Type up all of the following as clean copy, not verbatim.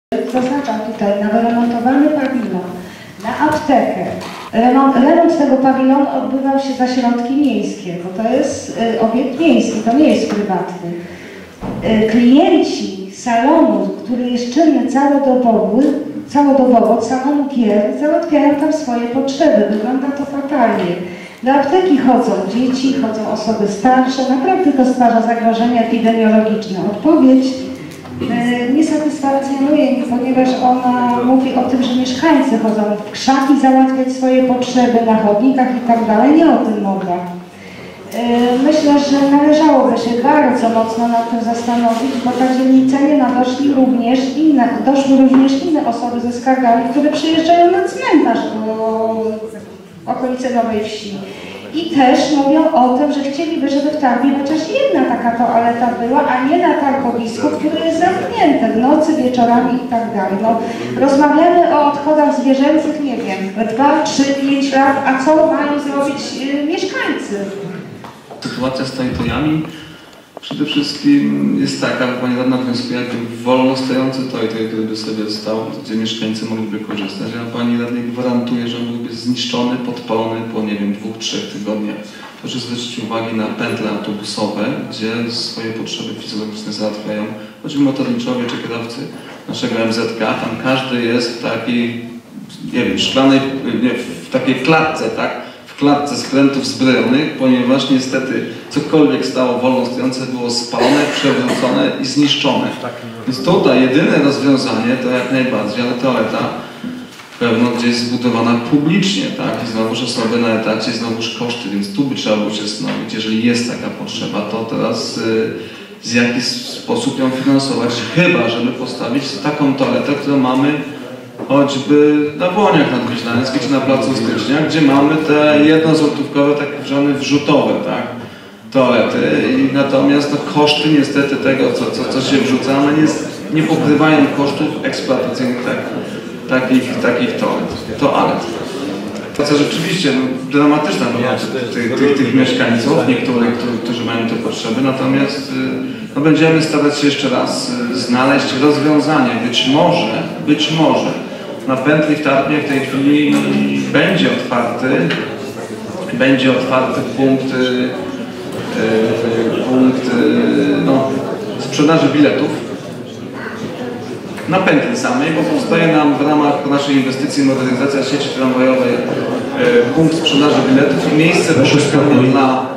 Zaznaczam tutaj na wyremontowany pawilon, na aptekę. Remont tego pawilonu odbywał się za środki miejskie, bo to jest obiekt miejski, to nie jest prywatny. Klienci salonu, który jest czynny całodobowo, salonu gier, załatwiają tam swoje potrzeby. Wygląda to fatalnie. Do apteki chodzą dzieci, chodzą osoby starsze, naprawdę to stwarza zagrożenia epidemiologiczne. Odpowiedź nie satysfakcjonuje mnie, ponieważ ona mówi o tym, że mieszkańcy chodzą w krzaki załatwiać swoje potrzeby na chodnikach i tak dalej. Nie o tym mowa. Myślę, że należałoby się bardzo mocno nad tym zastanowić, bo ta dzielnica nie doszły również inne osoby ze skargami, które przyjeżdżają na cmentarz do okolicy Nowej Wsi. I też mówią o tym, że chcieliby, żeby w Tarbi chociaż jedna taka toaleta była, a nie na targowisku, które jest zamknięte w nocy, wieczorami i tak dalej. No, rozmawiamy o odchodach zwierzęcych, nie wiem, 2, 3, 5 lat, a co mają zrobić mieszkańcy? Sytuacja z tojtojami przede wszystkim jest taka, że pani radna wnioskuje, jakby wolno stojący tojtoj, który by sobie stał, gdzie mieszkańcy mogliby korzystać. Ja pani radnej gwarantuję, że on byłby zniszczony, podpalony po, nie wiem, 2-3 tygodniach. Proszę zwrócić uwagę na pętle autobusowe, gdzie swoje potrzeby fizjologiczne załatwiają choćby motorniczowie czy kierowcy naszego MZK. Tam każdy jest w takiej, nie wiem, szklanej, nie, w takiej klatce, tak? W klatce skrętów zbrojonych, ponieważ niestety cokolwiek stało wolno stojące było spalone, przewrócone i zniszczone. Więc tutaj jedyne rozwiązanie to jak najbardziej, ale toaleta pewno gdzieś zbudowana publicznie, tak? I znowuż osoby na etacie, znowuż koszty, więc tu by trzeba było się zastanowić, jeżeli jest taka potrzeba, to teraz w jaki sposób ją finansować, chyba żeby postawić taką toaletę, którą mamy choćby na Błoniach Nadwiślańskich czy na Placu Stycznia, gdzie mamy te jednozłotówkowe, tak zwane wrzutowe, tak, toalety. I natomiast no, koszty niestety tego, co się wrzuca, one nie pokrywają kosztów eksploatacyjnych takich toalet. To rzeczywiście no, dramatyczna tych mieszkańców, niektórych, którzy mają te potrzeby, natomiast no, będziemy starać się jeszcze raz znaleźć rozwiązanie. Być może na pętli w Tarpnie w tej chwili będzie otwarty punkt no, sprzedaży biletów na pętli samej, bo powstaje nam w ramach naszej inwestycji modernizacja sieci tramwajowej punkt sprzedaży biletów i miejsce wyszukane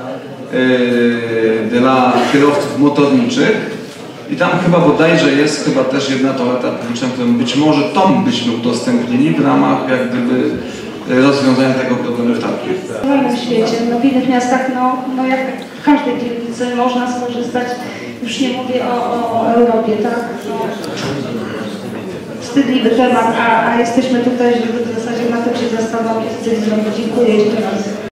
dla kierowców motorniczych. I tam chyba bodajże jest chyba też jedna toaleta publiczna, którą być może tą byśmy udostępnili w ramach jak gdyby rozwiązania tego problemu w Tarpie. W całym świecie, no w innych miastach, no jak w każdej dzielnicy można skorzystać, już nie mówię o Europie, tak? No, wstydliwy temat, a jesteśmy tutaj, żeby w zasadzie na tym się zastanowić, coś zrobić. Dziękuję jeszcze raz.